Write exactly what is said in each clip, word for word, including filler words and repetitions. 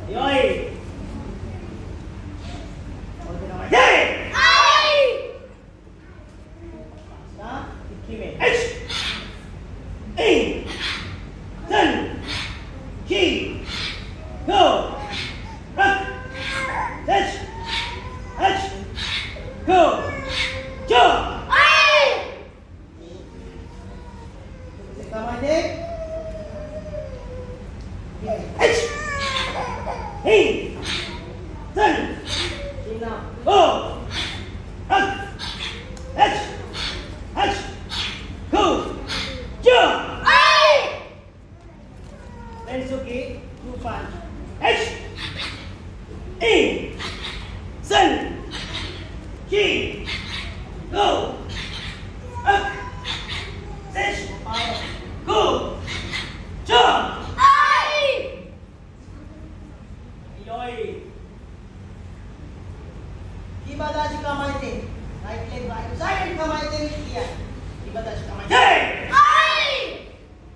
Yoi. Oke, nama J. Ai. Pasna, ikime. H. E. Ten. G. Go. Rock. Touch. Touch. Go. Jump. Ai. Sama J. H. E. Ten. Go. Rock. Touch. Touch. Go. Jump. Ai. Rensuki, two punch. H. E. Sen. G. Go. Up. Touch. Go. Jump. Ai. Yoi. Ibadah jika main right leg right side and come main kiya. Ibadah jika main. Hey. Ai.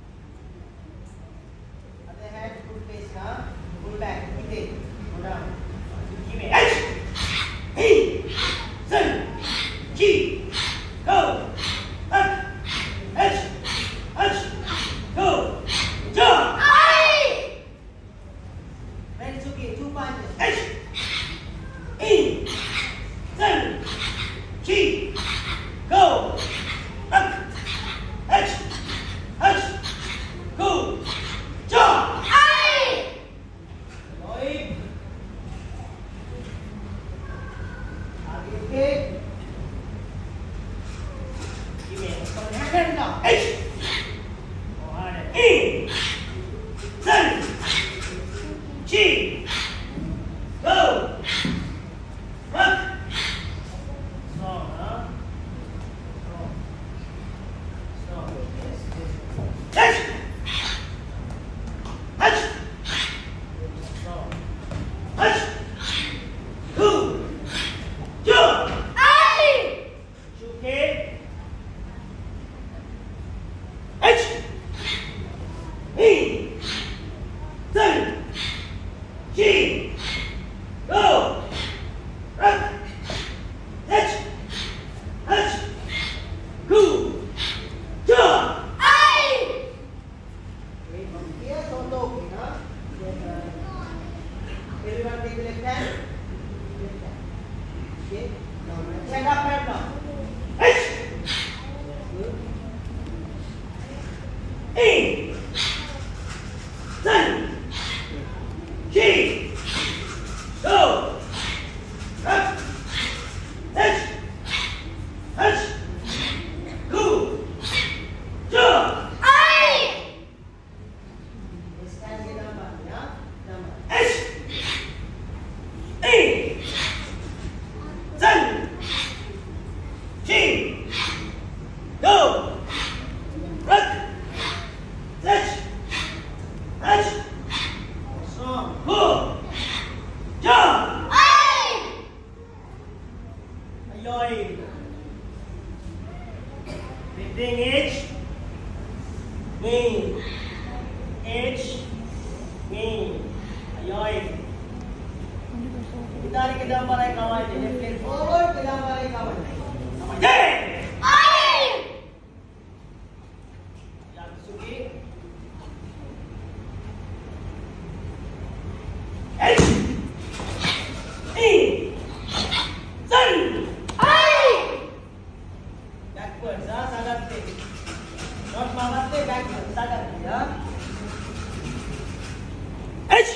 Other hand full face na. Full back. Okay. Go down. Give me H. E. Sen. G. Go. Up. H. H. Go. Jump. Ai. Rensuki, two punches. H. E. Ten. G. Go. Up. H. H. Go. Jump. Ai. Yoi. Aage okay. Give me a hand now. H. E. Ten. G. Go. Rock. Strong, huh? Strong. Strong. Yes, yes. Touch. Touch. Strong. Touch. Go. Jump. Ai. Okay. H. E. Ten. G. Go. Rock. Touch. Touch. Go. Jump. Ai. Wait from here, don't look, you know. Everyone take the left hand. Left hand. Okay. Now stand up and down. H. Good. E. Ten. G. Go. Rock. Touch. Touch. Go. Jump. Ai. Stand ke number, ya. Number. H. E. Ten. G. Go. Rock. Touch. Touch. Strong. Go. Jump. Ai. Yoi. Lifting H. Wing. H. Wing. Yoi. Kita dalam balai kawan jadi flip forward ke dalam balai kawan. Sama J. Ai. Yatsuki. H. E. Ten. Ai. Backwards, ha, sadar stay. Not mama stay backwards, sadar ya. H.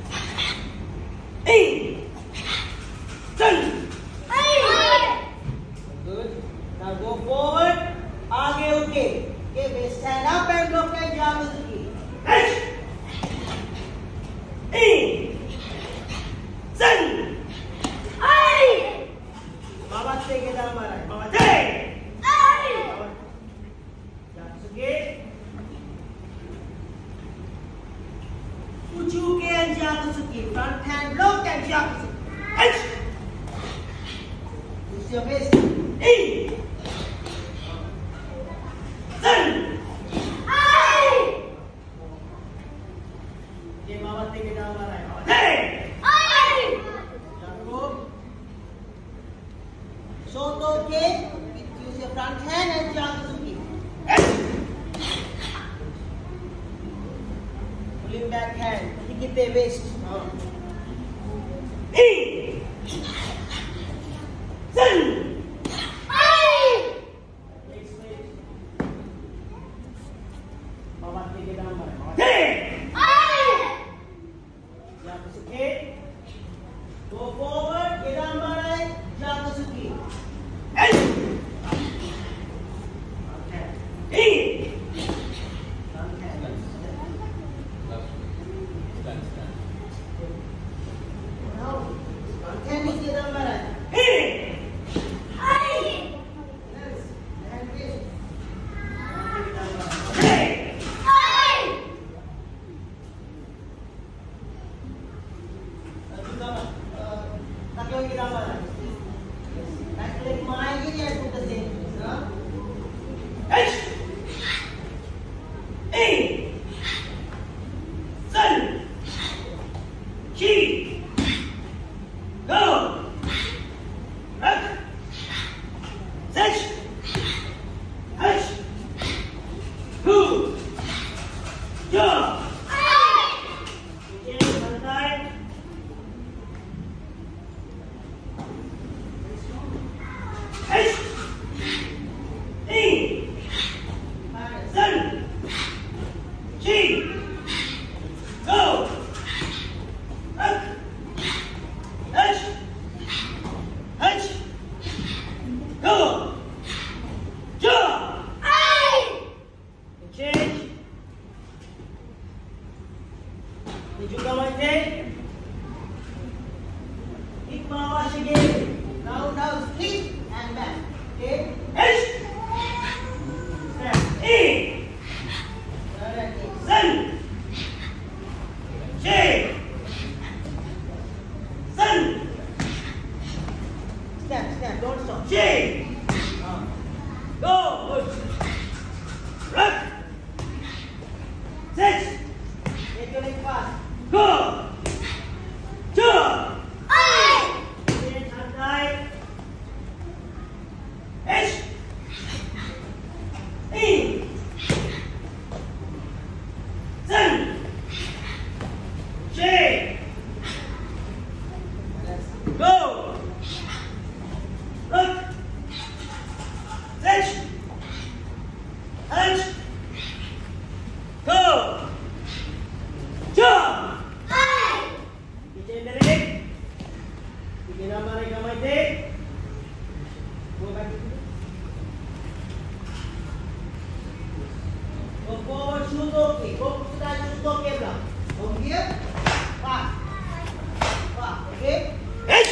E. Ten. Ai. Good. Now go forward. Aage okay. Okay, we stand up and look at Yatsuki. H. E. Ten. Ai. Baba stay ke dalam balai. Baba stay. Ai. Yatsuki. Ujuke and Yatsuki. Front hand lock and Yatsuki. H. Use your face. E. Ten. Ai. Okay, Mama take it down, Mama. Hey. waist. In. Zen. Go forward, get on by Jakasuki. In. Now, tennis get on by. In. Nakyo kita mana? Nak klik main gini ya tu kasi, ha? H, E, Sun, Chi, Go, Rak, Sech, H, Hu, Jo. H, E, Sun, Chi, Go, Rak, H, H, Go, Jo. Change. Did you come and take? Keep my wash again. Now, now, split and back. Okay? H. Snap. E. Sun. J. Sun. Snap, snap. Don't stop. J. Go. Good. Rock. Six. Make your leg fast. Go. Two. H, E, Sun, J, Go, Rock, H, H, Go, Jump. Kita dari, kita ramai-ramai dek. Go back. Go forward, shoot okay. Go to that, shoot okay, blah. From here, back. Back, okay? H.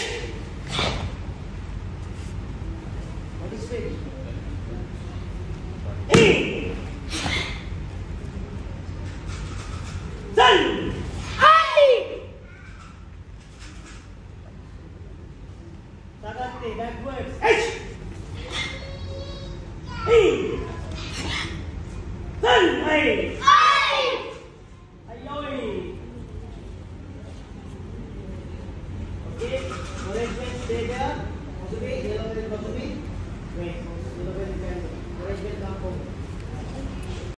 What is it? E. Sun.